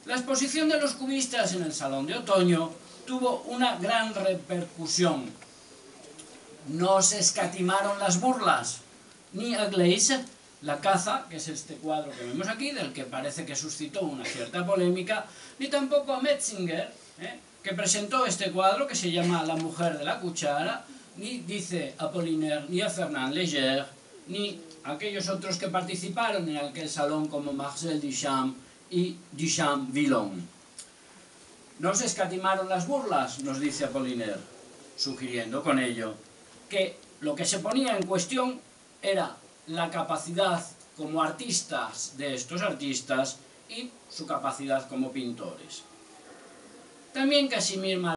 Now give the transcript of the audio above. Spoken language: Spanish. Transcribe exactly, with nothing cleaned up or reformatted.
La exposición de los cubistas en el Salón de Otoño tuvo una gran repercusión. No se escatimaron las burlas, ni a Gleizes, la caza, que es este cuadro que vemos aquí, del que parece que suscitó una cierta polémica, ni tampoco a Metzinger, ¿eh? que presentó este cuadro que se llama La mujer de la cuchara, ni dice Apollinaire, ni a Fernand Léger, ni a aquellos otros que participaron en aquel salón como Marcel Duchamp y Duchamp-Villon. No se escatimaron las burlas, nos dice Apollinaire, sugiriendo con ello que lo que se ponía en cuestión era la capacidad como artistas de estos artistas y su capacidad como pintores. También Casimir